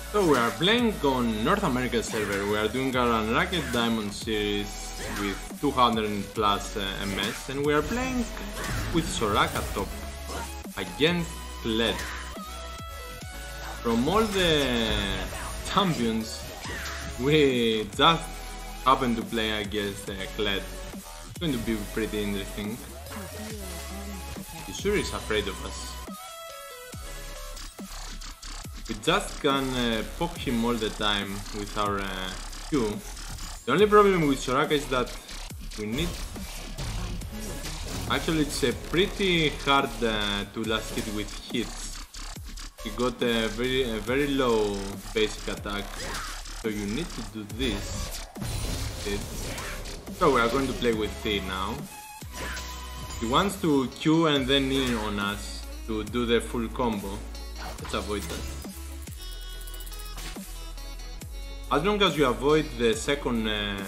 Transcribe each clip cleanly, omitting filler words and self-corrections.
So we are playing on North America server. We are doing our Unranked Diamond series with 200 plus MS, and we are playing with Soraka top against Kled. From all the champions, we just happen to play against Kled. It's going to be pretty interesting. He sure is afraid of us. We just can poke him all the time with our Q. The only problem with Soraka is that we need... Actually, it's pretty hard to last hit with hits. He got a very low basic attack, so you need to do this. So we are going to play with T now. He wants to Q and then in on us to do the full combo. Let's avoid that. As long as you avoid the second...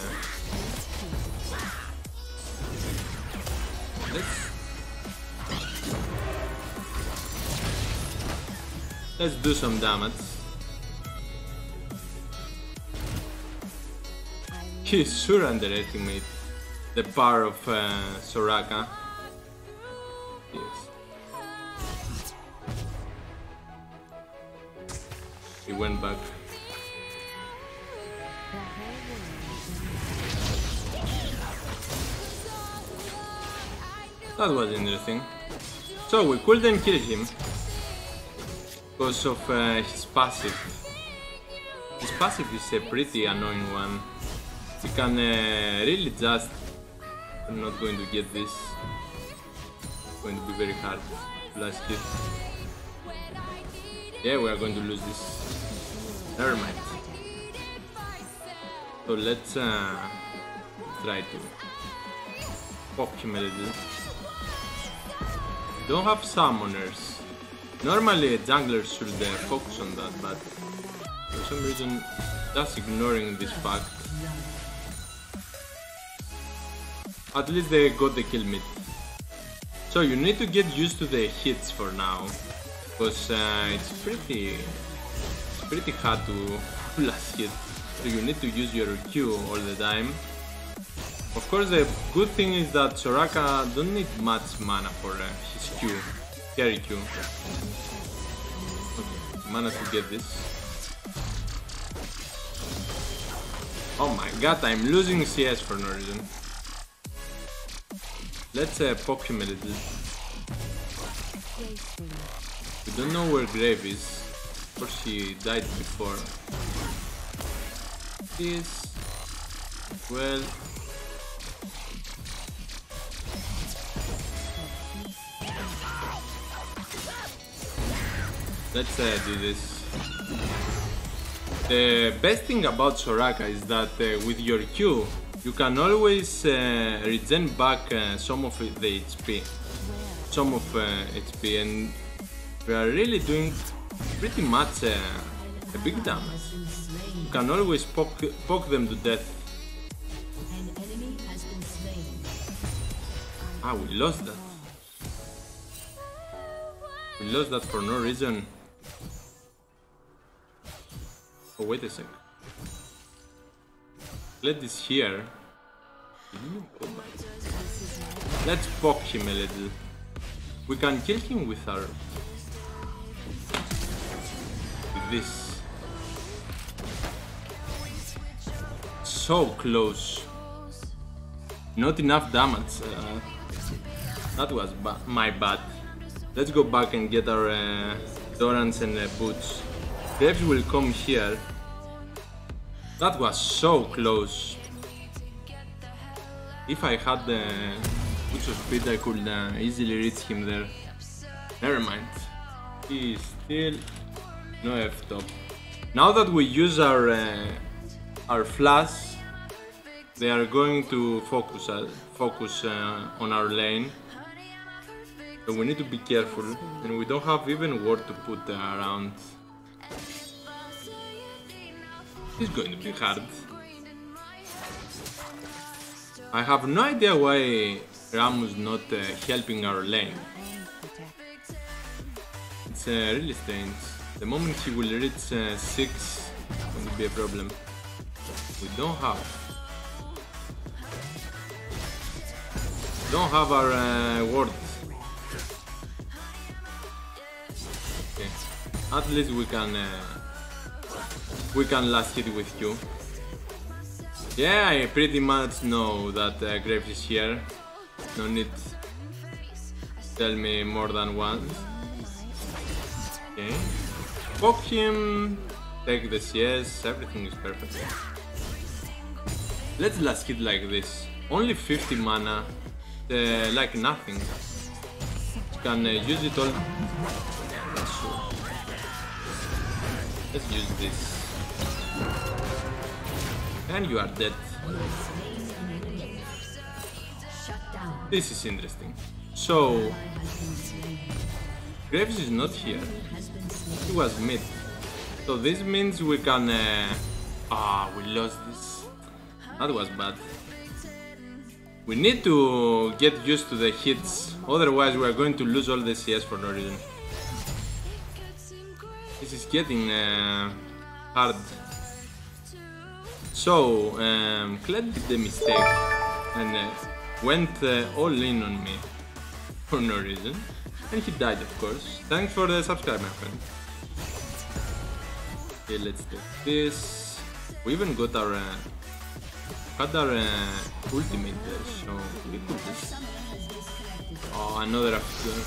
Let's do some damage. He's sure underestimated the power of Soraka. Yes. He went back. That was interesting. So we couldn't kill him because of his passive. His passive is a pretty annoying one. You can really just... I'm not going to get this. It's going to be very hard. Last hit. Yeah, we are going to lose this. Never mind. So let's try to poke him a little. Don't have summoners. Normally junglers should focus on that, but for some reason just ignoring this fact. At least they got the kill mid. So you need to get used to the hits for now, because it's pretty hard to last hit. So you need to use your Q all the time. Of course, the good thing is that Soraka don't need much mana for his Q, carry Q. Okay, managed to get this. Oh my god, I'm losing CS for no reason. Let's poke him a little. We don't know where Grave is. Of course, he died before. This... well... Let's do this. The best thing about Soraka is that with your Q, you can always regen back some of the HP. Some of HP, and we are really doing pretty much a big damage. You can always poke them to death. Ah, we lost that. We lost that for no reason. Oh, wait a sec. Kled is here. Let's poke him a little. We can kill him with our... with this. So close. Not enough damage. That was my bad. Let's go back and get our Dorans and boots. Graves will come here. That was so close. If I had the boots of speed, I could easily reach him there. Never mind. He is still no F-top. Now that we use our flash, they are going to focus on our lane. So we need to be careful, and we don't have even ward to put around. It's going to be hard. I have no idea why Ramu's not helping our lane. It's really strange. The moment he will reach 6, it will be a problem. We don't have our ward. Okay. At least we can last hit with Q. Yeah, I pretty much know that Graves is here. No need to tell me more than once. Okay. Poke him, take the CS, everything is perfect. Let's last hit like this. Only 50 mana, like nothing. You can use it all. Yeah, that's sure. Let's use this. And you are dead. This is interesting. So, Graves is not here. He was mid. So this means we can... we lost this. That was bad. We need to get used to the hits. Otherwise we are going to lose all the CS for no reason. This is getting hard. So, Kled did a mistake and went all in on me for no reason. And he died, of course. Thanks for the subscribe, my friend. Okay, let's do this. We even got our ultimate there, so we could just... Oh, another after.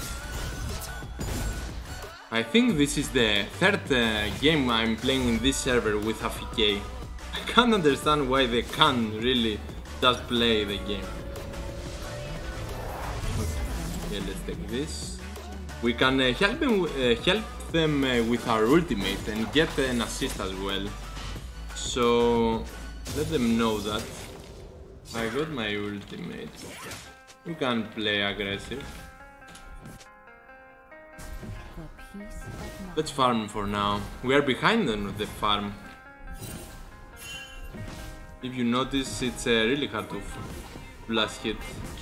I think this is the third game I'm playing in this server with AFK. I can't understand why they can't really just play the game. Okay, let's take this. We can help them with our ultimate and get an assist as well. So let them know that I got my ultimate. We can play aggressive. Let's farm for now. We are behind on the farm. If you notice, it's really hard to blast hit.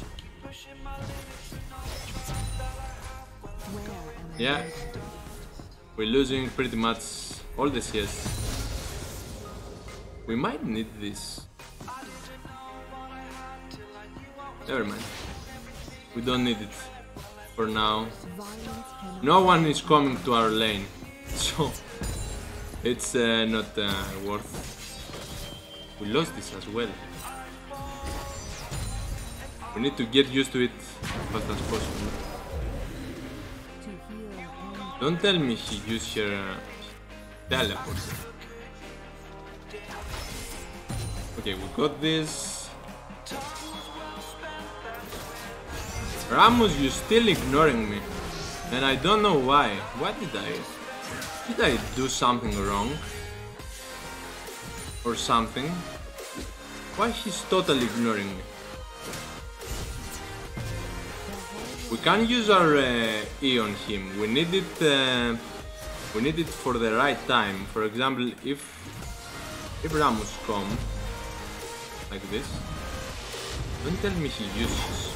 Yeah, we're losing pretty much all the CS. We might need this. Never mind. We don't need it for now. No one is coming to our lane, so it's not worth. We lost this as well. We need to get used to it as fast as possible. Don't tell me he used her teleport. Okay, we got this. Ramos, you're still ignoring me. And I don't know why. What did I do something wrong? Or something? Why he's totally ignoring me? We can use our E on him. We need it for the right time. For example, if Ramos come like this, don't tell me he uses.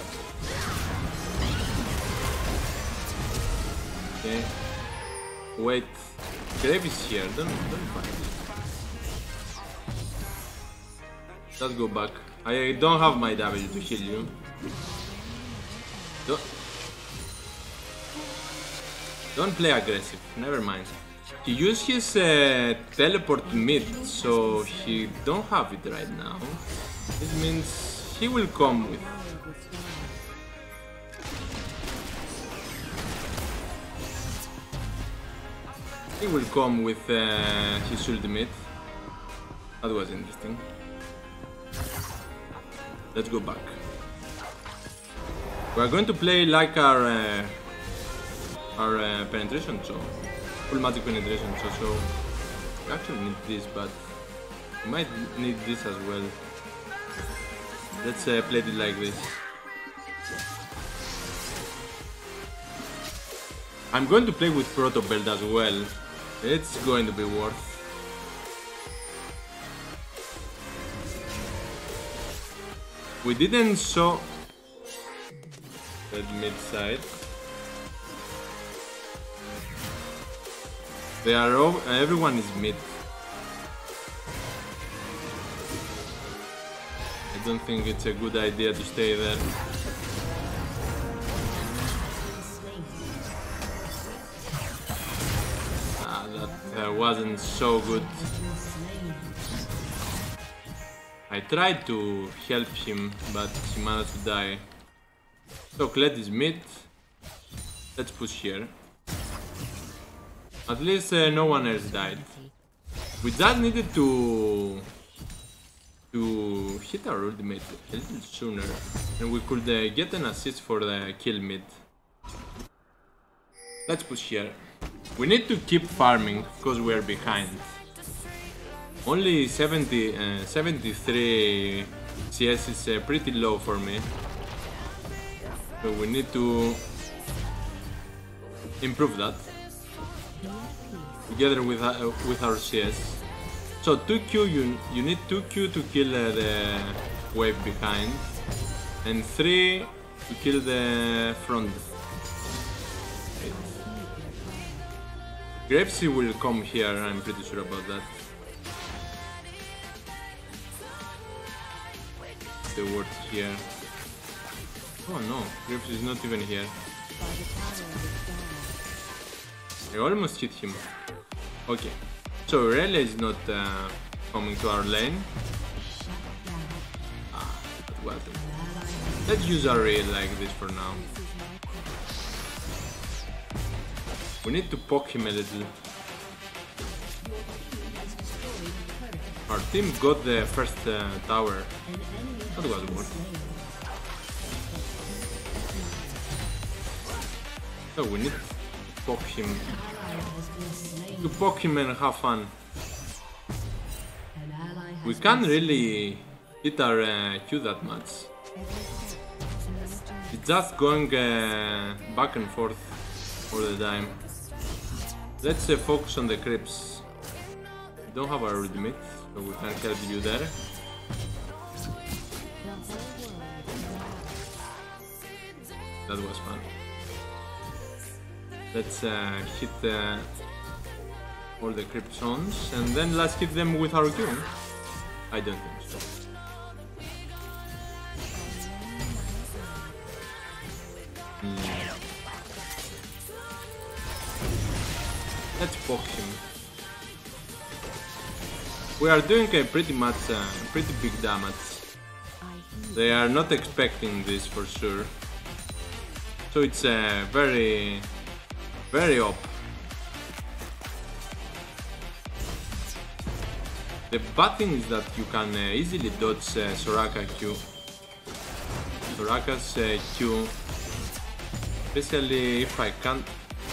Okay. Wait. Grave is here. Don't fight. Let's go back. I don't have my W to heal you. Don't play aggressive, never mind. He used his teleport mid, so he don't have it right now. This means he will come with. He will come with his ultimate. That was interesting. Let's go back. We are going to play like our penetration, so full magic penetration, so we actually need this, but we might need this as well. Let's play it like this. I'm going to play with Proto Belt as well. It's going to be worth. We didn't show that mid side. They are all, everyone is mid. I don't think it's a good idea to stay there. That wasn't so good. I tried to help him, but he managed to die. So Kled is mid. Let's push here. At least no one else died. We just needed to hit our ultimate a little sooner, and we could get an assist for the kill mid. Let's push here. We need to keep farming because we are behind. Only 73 CS is pretty low for me. So we need to improve that together with our CS. So 2Q, you need 2Q to kill the wave behind, and 3 to kill the front. Grapesy will come here, I'm pretty sure about that. The word here. Oh no, Grapesy is not even here. I almost hit him. Okay, so Rele is not coming to our lane. Well, let's use our rail like this for now. We need to poke him a little. Our team got the first tower. That was worth. So we need to poke him. To poke him and have fun. We can't really hit our Q that much. It's just going back and forth all the time. Let's focus on the creeps. We don't have our ultimate, so we can't help you there. That was fun. Let's hit all the creep zones, and then let's hit them with our Q. I don't think so. Let's poke him. We are doing a pretty big damage. They are not expecting this for sure. So it's very up. The bad thing is that you can easily dodge Soraka Q. Soraka's Q, especially if I can't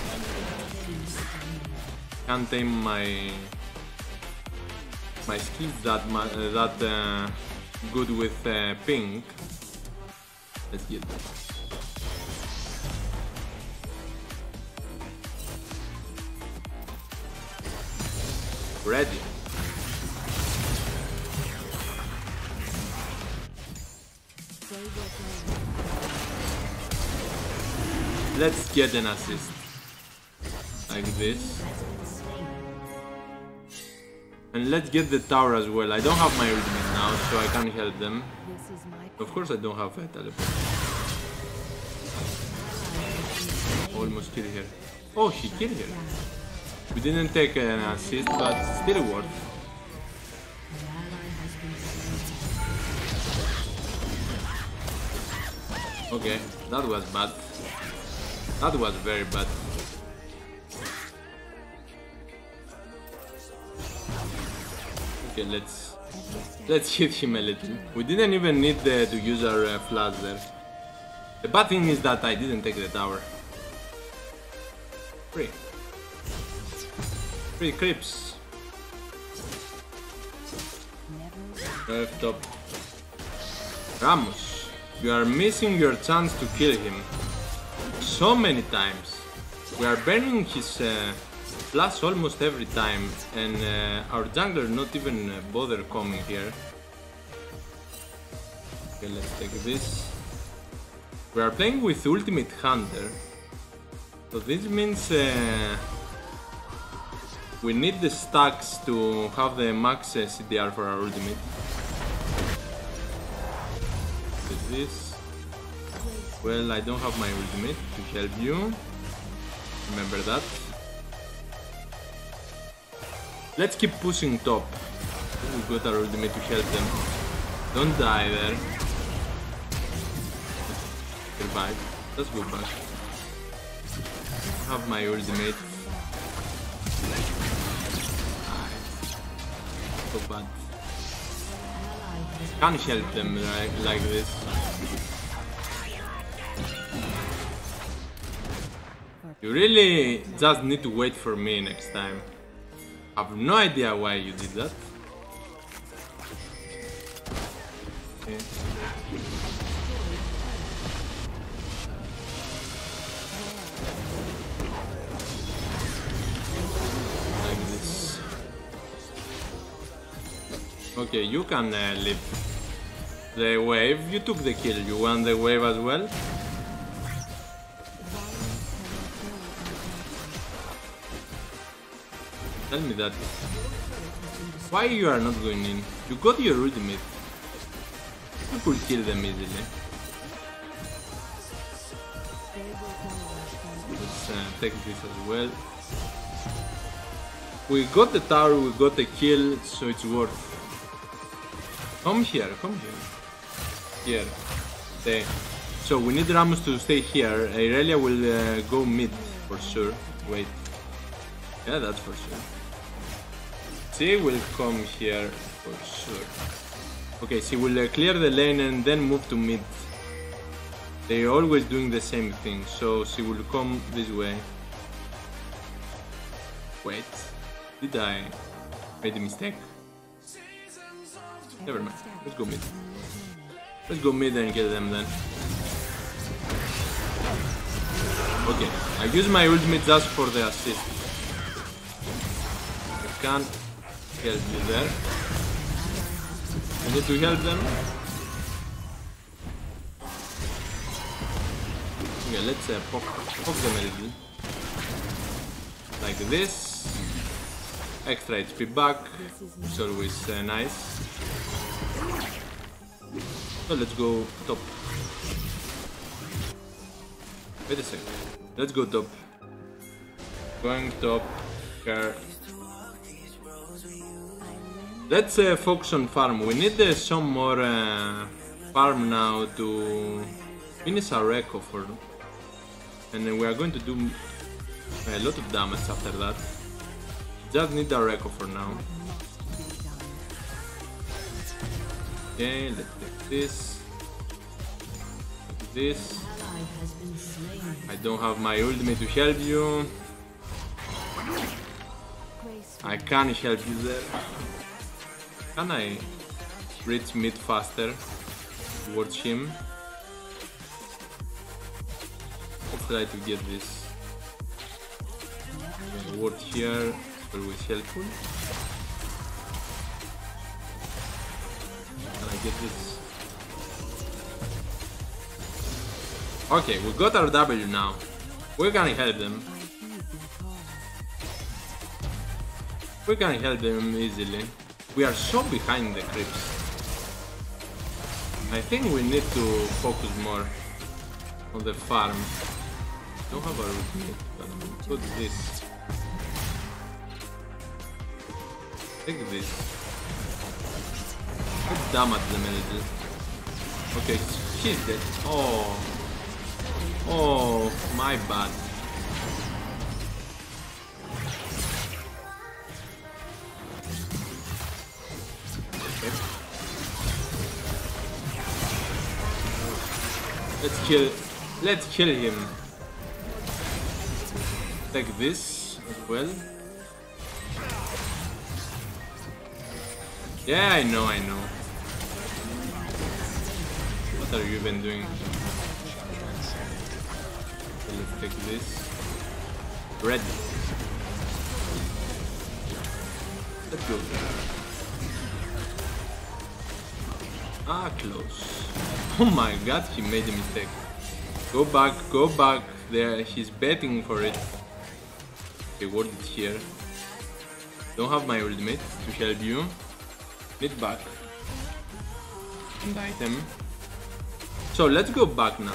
aim my skills that good with ping. Let's get that. Ready. Let's get an assist like this, and let's get the tower as well. I don't have my ultimate now, so I can't help them. Of course I don't have a teleport. Almost kill her. Oh, she killed her. We didn't take an assist, but still worth. Okay, that was bad. That was very bad. Okay, let's hit him a little. We didn't even need to use our flash there. The bad thing is that I didn't take the tower. Free creeps. Left top. Ramos, you are missing your chance to kill him so many times. We are burning his flash almost every time, and our jungler not even bother coming here. Okay, let's take this. We are playing with Ultimate Hunter, so this means We need the stacks to have the max CDR for our ultimate. This. Well, I don't have my ultimate to help you. Remember that. Let's keep pushing top. We got our ultimate to help them. Don't die there. Survive. Let's go back. I have my ultimate. So bad. Can't help them like this. You really just need to wait for me next time. I have no idea why you did that. Okay. Like this. Okay, you can leave the wave. You took the kill. You want the wave as well? Tell me that. Why you are not going in? You got your ultimate. You could kill them easily. Let's take this as well. We got the tower, we got the kill, so it's worth. Come here, come here. Here. Stay. So we need Ramos to stay here. Irelia will go mid for sure. Wait. Yeah, that's for sure. She will come here for sure. Okay, she will clear the lane and then move to mid. They're always doing the same thing, so she will come this way. Wait, did I made a mistake? Never mind, let's go mid. Let's go mid and kill them then. Okay, I use my ultimate just for the assist. I can't help you there. I need to help them. Okay, let's poke them a little. Like this. Extra HP back. It's always nice. So let's go top. Wait a second. Let's go top. Going top. Here. Let's focus on farm. We need some more farm now to finish our echo for, and we are going to do a lot of damage after that. Just need our echo for now. Okay, let's take this. This. I don't have my ultimate to help you. I can't help you there. Can I reach mid faster towards him? Let's try to get this. Ward here is always helpful. Can I get this? Okay, we got our W now. We can help them. We can help them easily. We are so behind the creeps. I think we need to focus more on the farm. Don't have a ultimate, but put this. Take this. Let's damage them a little. Okay, she's dead. Oh. Oh, my bad. Let's kill him. Take this as well. Yeah, I know. What are you even doing? Okay, let's take this. Red. Let's go. Ah, close. Oh my god, he made a mistake. Go back there. He's betting for it. Okay, ward it here. Don't have my ultimate to help you. Need back. And item. So let's go back now.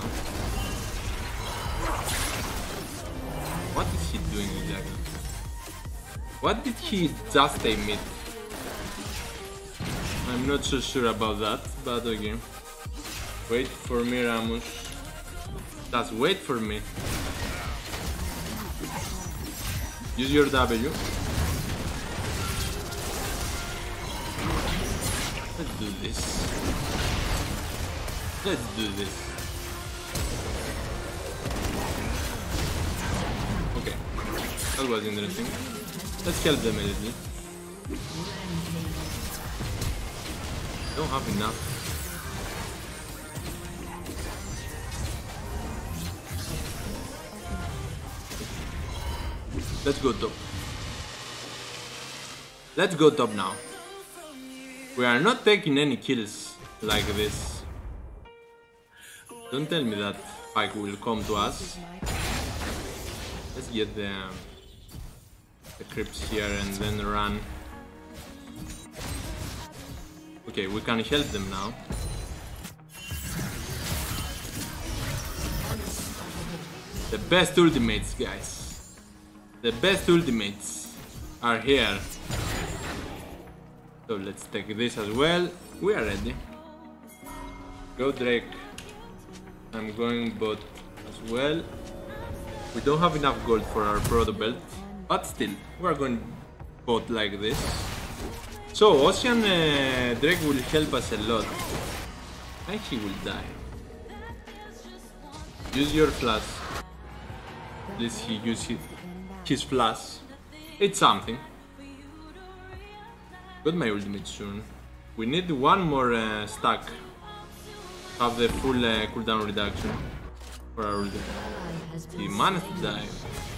What is he doing exactly? What did he just emit? I'm not so sure about that, but okay. Wait for me, Ramos. Just wait for me. Use your W. Let's do this. Let's do this. Okay. That was interesting. Let's help them a little. Don't have enough. Let's go top. Let's go top now. We are not taking any kills like this. Don't tell me that Pike will come to us. Let's get the creeps here and then run. Okay, we can help them now. The best ultimates, guys. The best ultimates are here. So let's take this as well. We are ready. Go Drake. I'm going bot as well. We don't have enough gold for our proto belt, but still, we are going bot like this. So Ocean Drake will help us a lot. And he will die. Use your flash. Please he use his flash. It's something. Got my ultimate soon. We need one more stack. Have the full cooldown reduction for our ultimate. He managed to die.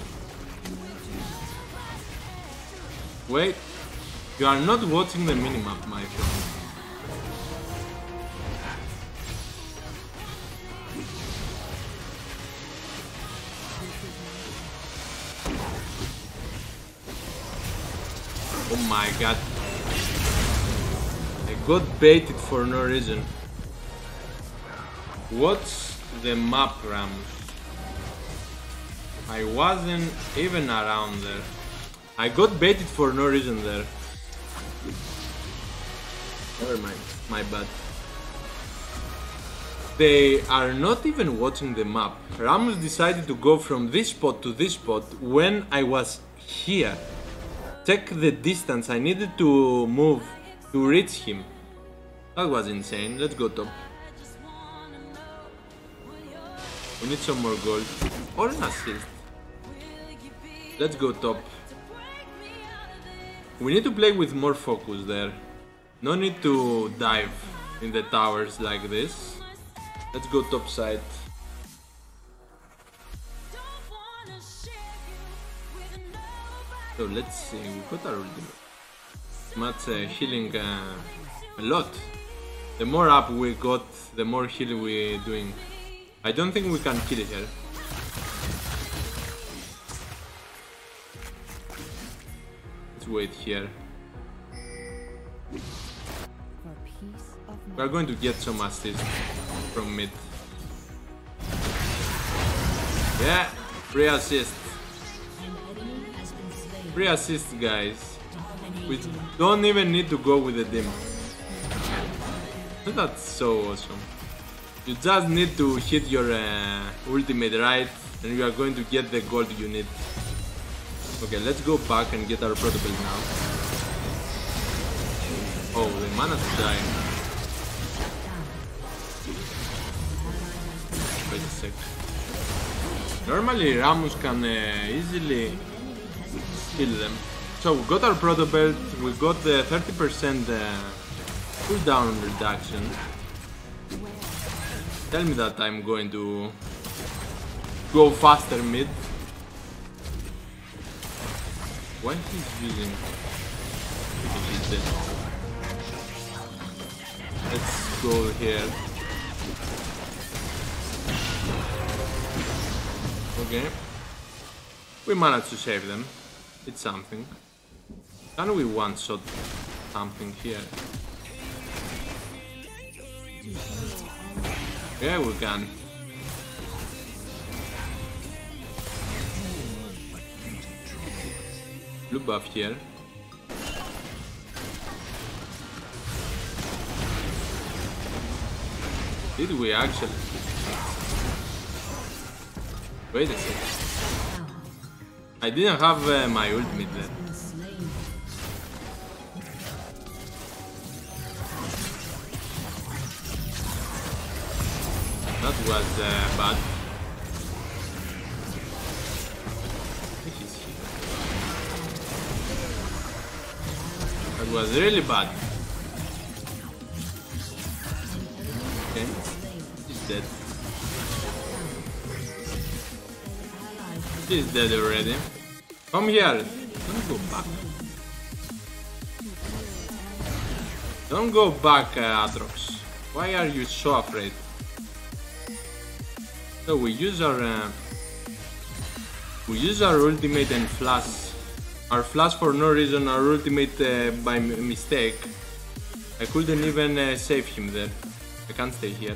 Wait. You are not watching the minimap, my friend. Oh my god. I got baited for no reason. What's the map, Ramos? I wasn't even around there. I got baited for no reason there. Never mind, my bad. They are not even watching the map. Ramos decided to go from this spot to this spot when I was here. Check the distance I needed to move to reach him. That was insane. Let's go top. We need some more gold. Or an assist. Let's go top. We need to play with more focus there. No need to dive in the towers like this. Let's go top side. So let's see, we got our ultimate. Much healing a lot. The more up we got, the more heal we're doing. I don't think we can kill her. Let's wait here. We are going to get some assist from mid. Yeah, free assist. Free assist, guys. We don't even need to go with the dim. That's so awesome. You just need to hit your ultimate right and you are going to get the gold you need. Okay, let's go back and get our proto belt now. Oh, they managed to die. Wait a sec. Normally Ramos can easily kill them. So we got our proto belt, we got the 30% cooldown reduction. Tell me that I'm going to go faster mid. Why he's using? He's dead. Let's go here. Okay. We managed to save them. It's something. Can we one-shot something here? Yeah, we can. Blue buff here. Did we actually? Wait a second. I didn't have my ultimate there. That was bad. He's here. That was really bad. Okay, he's dead. He's dead already. Come here. Don't go back. Don't go back, Atrox. Why are you so afraid? So we use our ultimate and flash. Our flash for no reason, our ultimate by mistake. I couldn't even save him there. I can't stay here.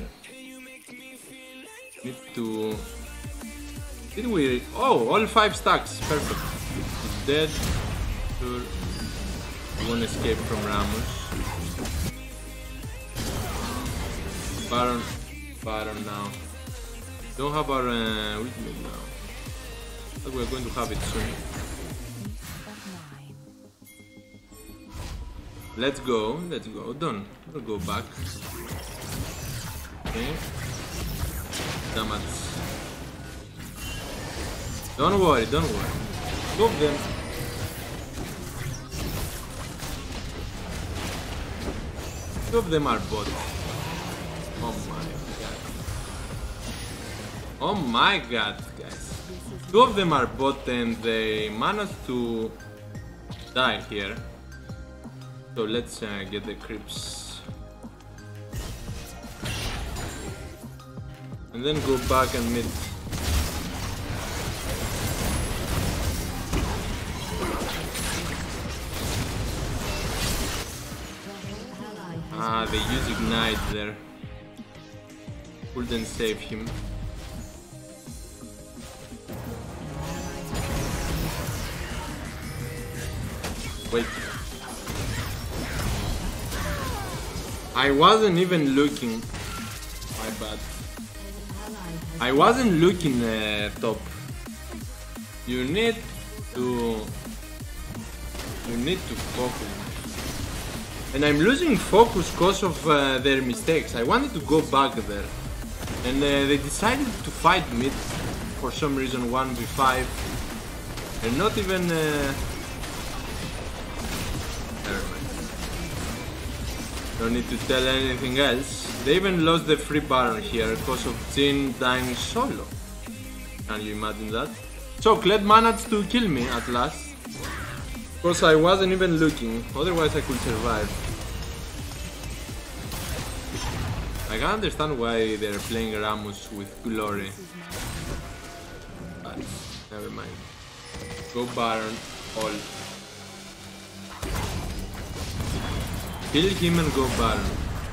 Need to... Did we... Oh, all 5 stacks. Perfect. He's dead. Sure. We won't escape from Ramos. Baron now. Don't have our ultimate now. But we're going to have it soon. Let's go. Don't go back. Okay. Damage. Don't worry. Two of them. Two of them are bots. Oh my god, guys. Two of them are bot and they managed to die here. So let's get the creeps. And then go back and meet. Ah, they use ignite there. Couldn't save him. Wait. I wasn't even looking. My bad. I wasn't looking top. You need to focus. And I'm losing focus because of their mistakes. I wanted to go back there. And they decided to fight mid for some reason 1v5. And not even... Don't need to tell anything else. They even lost the free Baron here because of Jhin dying solo. Can you imagine that? So Kled managed to kill me at last. Because I wasn't even looking, otherwise I could survive. I can't understand why they're playing Ramos with glory. But never mind. Go Baron, all. Kill him and go Baron.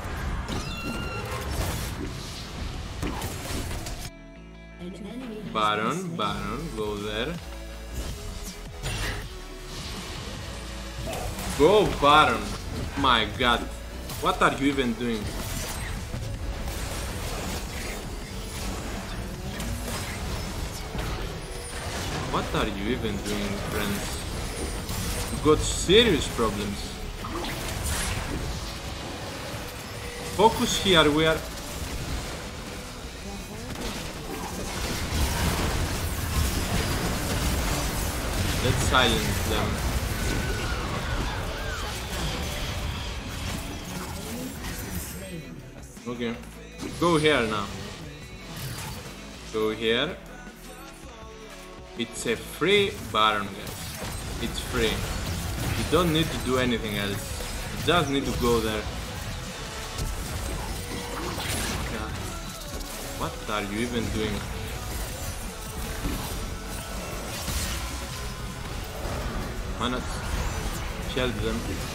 Baron, go there. Go Baron! My god, what are you even doing? What are you even doing, friends? You've got serious problems. Focus here, we are... Let's silence them. Okay, go here now. Go here. It's a free Baron, guys. It's free. You don't need to do anything else. You just need to go there. God. What are you even doing? Help them.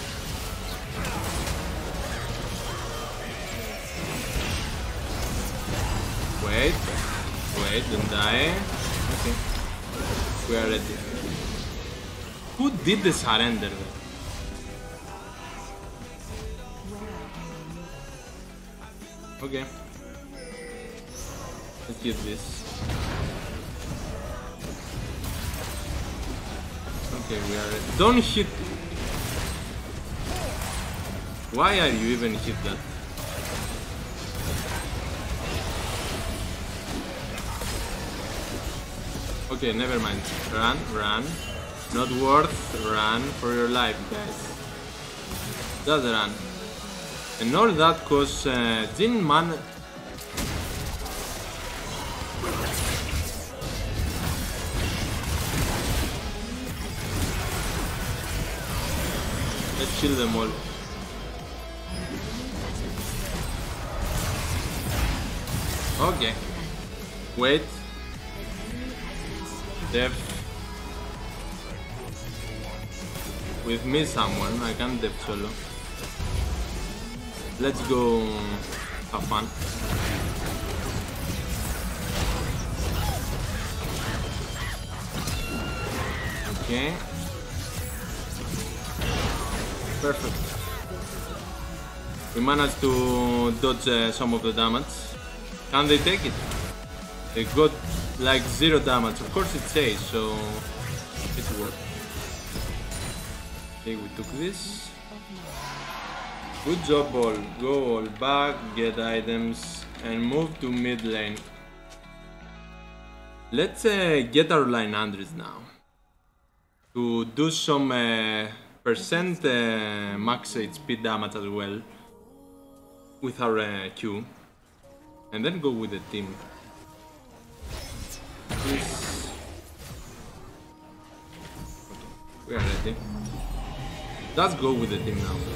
Wait, don't die. Okay, we are ready. Who did the surrender? Okay, let's get this. Okay, we are ready. Don't hit. Why are you even hit that? Okay, never mind. Run, run. Not worth run for your life, guys. Just run. And all that cause Jin man. Let's kill them all. Okay. Wait. Def. With me someone, I can't def solo. Let's go have fun. Okay. Perfect. We managed to dodge some of the damage. Can they take it? They got like 0 damage. Of course it says, so it's worth. Okay, we took this. Good job all. Go all back, get items, and move to mid lane. Let's get our line hundreds now. To do some percent max HP damage as well. With our Q. And then go with the team. This. Okay, we are ready. Let's go with the team now.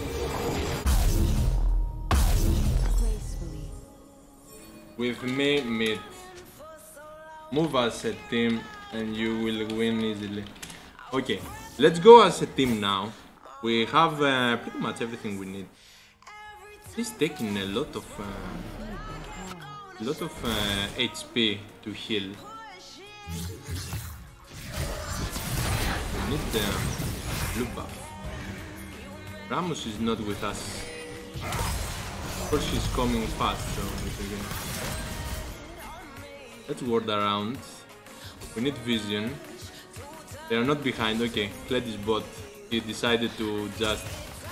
With me mid. Move as a team and you will win easily. Okay, let's go as a team now. We have pretty much everything we need. He's taking a lot of HP to heal. We need the blue buff. Ramos is not with us. Of course she's coming fast, so we can... Let's ward around. We need vision. They are not behind. Okay, Kled is bot. He decided to just...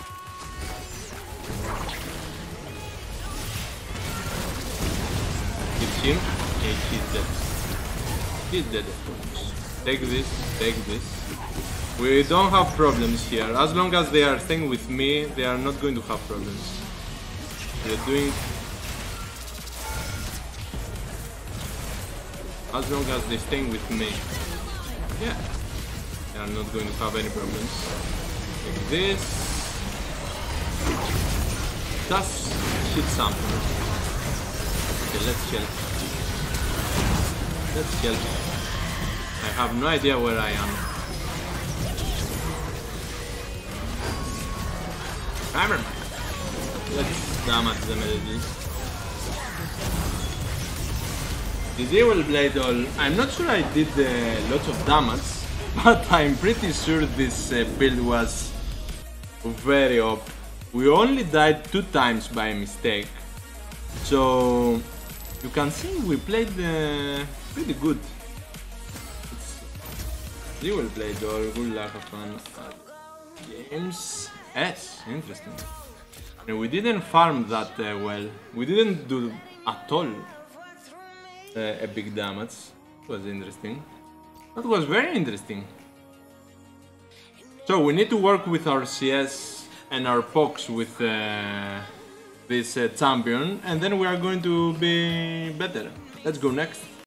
hit him. Okay, he's dead. He's dead, of course. Take this, take this. We don't have problems here. As long as they are staying with me, they are not going to have problems. They're doing... As long as they're staying with me. Yeah. They are not going to have any problems. Like this. Just hit something. Okay, let's help. Let's help. I have no idea where I am. Hammer! Let's damage them a little. The Evil Blade all... I'm not sure I did lots of damage, but I'm pretty sure this build was very OP. We only died 2 times by mistake, so you can see we played pretty good. The Evil Blade all, good luck, have fun. Games... Yes, interesting. And we didn't farm that well. We didn't do at all a big damage. It was interesting. That was very interesting. So we need to work with our CS and our POCs with this champion, and then we are going to be better. Let's go next.